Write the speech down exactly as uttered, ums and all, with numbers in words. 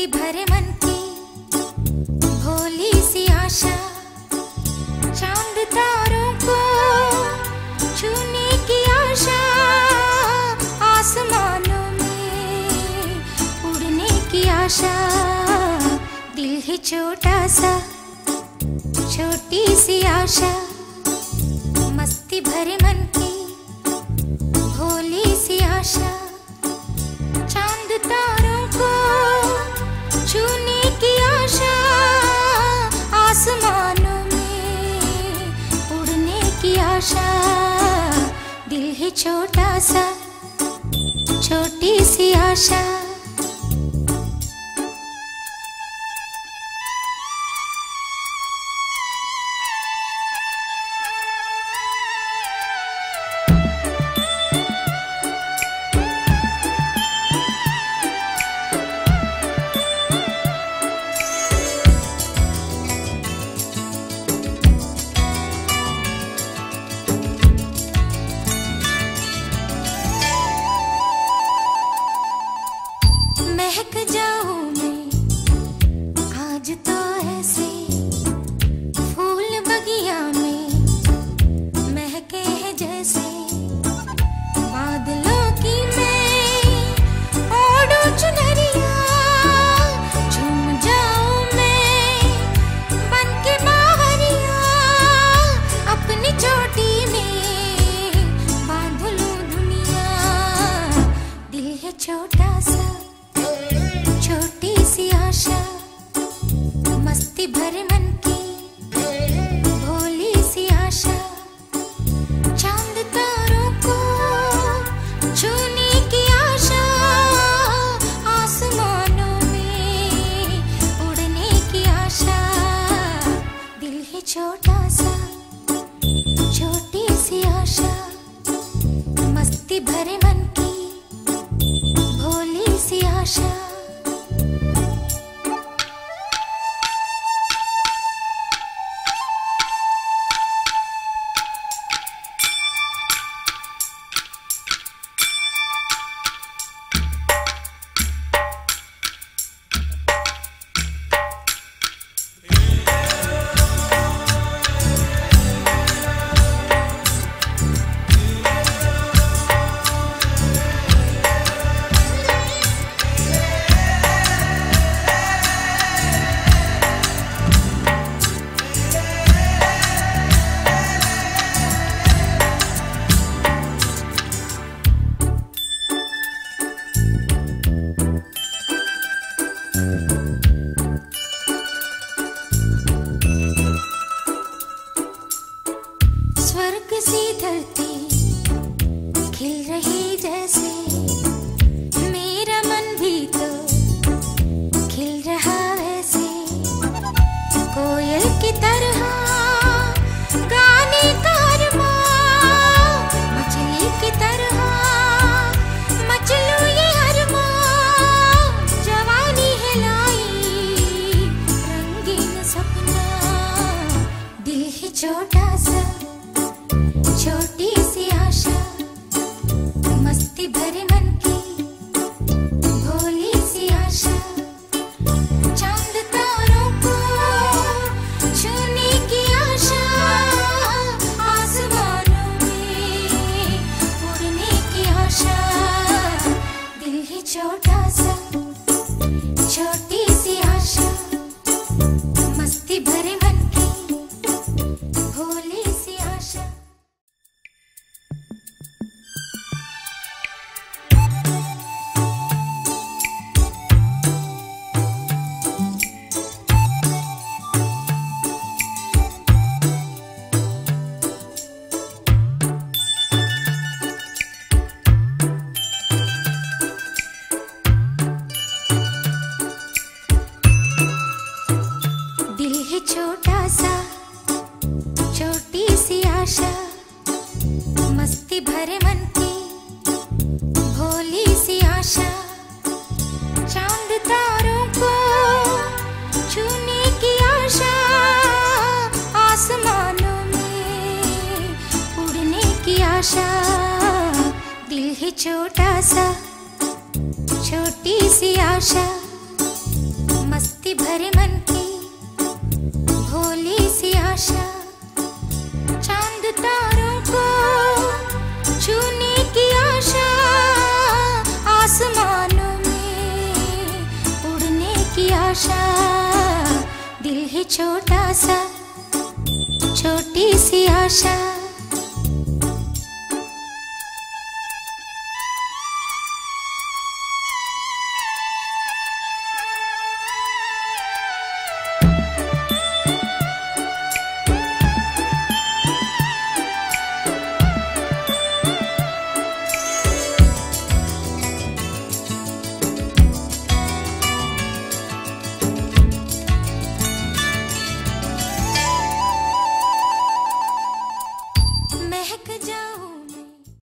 मस्ती भरे मन की भोली सी आशा, चांद तारों को छूने की आशा, आसमानों में उड़ने की आशा। दिल है छोटा सा, छोटी सी आशा, मस्ती भरे मन की भोली सी आशा, चांद तारों को छूने की आशा, आसमानों में उड़ने की आशा। दिल है छोटा सा, छोटी सी आशा। महक जाऊं मैं आज तो ऐसे, फूल बगिया में महके हैं जैसे, बादलों की मैं ओढ़ूं चुनरिया, झूम जाऊं मैं बनके बाहरिया, अपनी चोटी में बांध लूं दुनिया। दिल है छोटा सा, छोटी सी आशा, मस्ती भरे मन की भोली सी आशा, चांद तारों को छूने की आशा, आसमानों में उड़ने की आशा। दिल है छोटा सा, छोटी सी आशा, मस्ती भरे मन की भोली सी आशा। स्वर्ग सी धरती खिल रही जैसे, मेरा मन भी तो खिल रहा वैसे, कोयल की तरह गाने का अरमां, मछली की तरह मचलूं ये अरमां, जवानी है लाई रंगीन सपना। दिल है छोटा सा, छोटी सी आशा, मस्ती भरे मन की भोली सी आशा, चांद तारों को छूने की आशा, आसमानों में उड़ने की आशा। दिल है छोटा सा, छोटी सी आशा, मस्ती भरे मन की भोली सी आशा। दिल है छोटा सा, छोटी सी आशा, मस्ती भरे मन की भोली सी आशा, चांद तारों को छूने की आशा, आसमानों में उड़ने की आशा। दिल है छोटा सा, छोटी सी आशा, मस्ती भरे मन की भोली सी आशा, चांद तारों को छूने की आशा, आसमानों में उड़ने की आशा। दिल है छोटा सा, छोटी सी आशा।